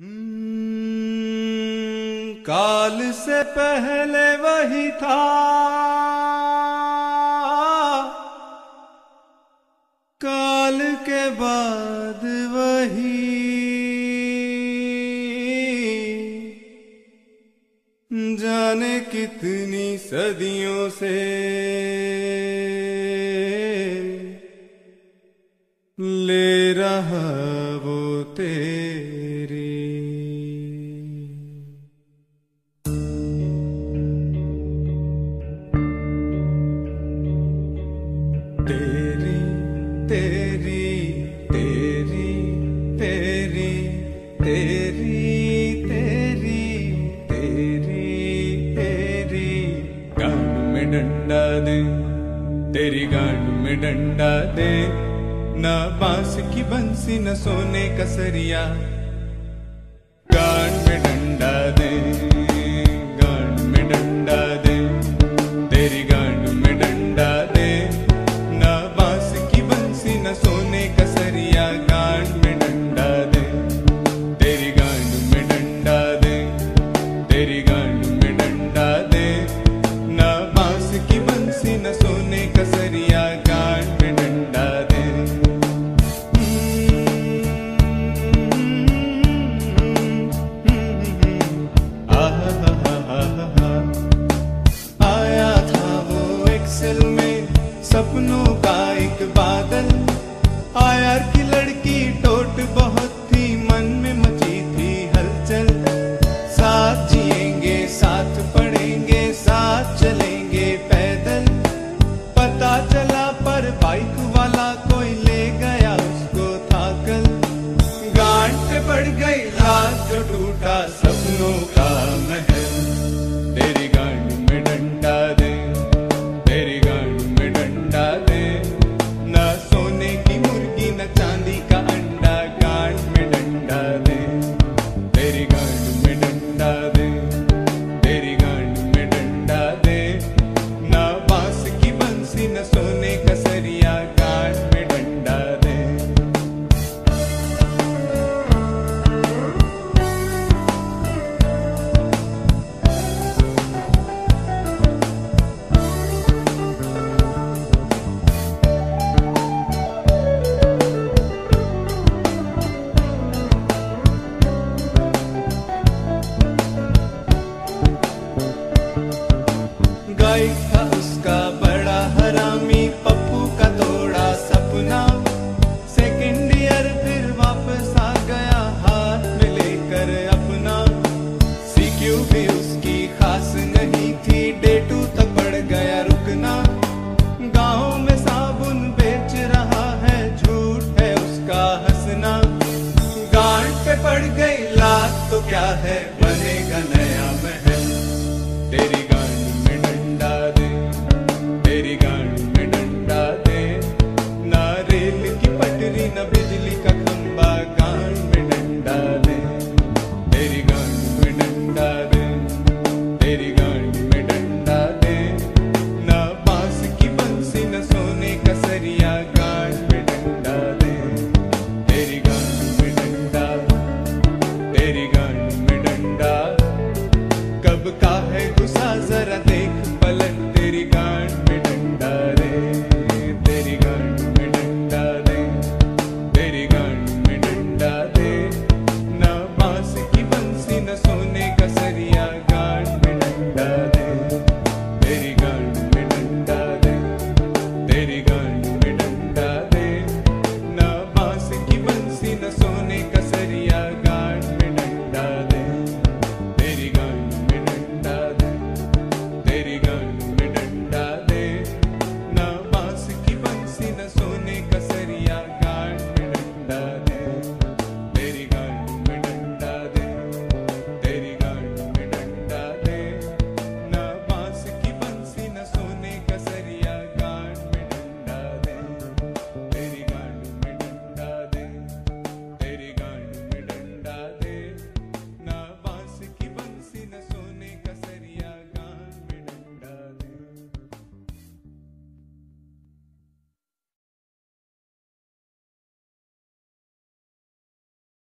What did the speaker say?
काल से पहले वही था, काल के बाद वही, जाने कितनी सदियों से ले रहा वो तेरी। तेरी तेरी तेरी तेरी तेरी तेरी तेरी तेरी गांड में डंडा दे, तेरी गांड में डंडा दे, ना बांस की बंसी न सोने का सरिया। गांड में डंडा दे, गांड में डंडा दे, तेरी गांड में डंडा दे, ना बांस की बंसी न सोने का सरिया। गांड में डंडा दे, तेरी गांड में डंडा दे, तेरी गांड में डंडा दे, ना बांस की बंसी न सोने का सरिया। गांड में डंडा दे। आया था वो एक्सेल में सपनों का एक बादल, आया की लड़की टोट बहुत थी, मन में मची थी हलचल। साथ जिएंगे, साथ पढ़ेंगे, साथ चलेंगे पैदल। पता चला पर बाइक वाला कोई ले गया उसको था कल। गांड पे पड़ गई लात जो टूटा सपनों का महल। तेरी गांड में डंडा दे, तेरी गांड में डंडा दे, ना सोने की मुर्गी न चांदी का अंडा। गांड में डंडा दे, तेरी गांड में डंडा दे, तेरी गांड में डंडा दे, ना बांस की बंसी न सोने का सरिया। गांड में डंडा दे। गाय था उसका बड़ा हरामी, पप्पू का तोड़ा सपना। सेकंड ईयर फिर वापस आ गया हाथ में लेकर अपना। सीक्यू भी उसकी खास नहीं थी, डे 2 तक पड़ गया रुकना। गाँव में साबुन बेच रहा है, झूठ है उसका हंसना। गांड पे पड़ गई लात तो क्या है, बनेगा नया महल। तेरी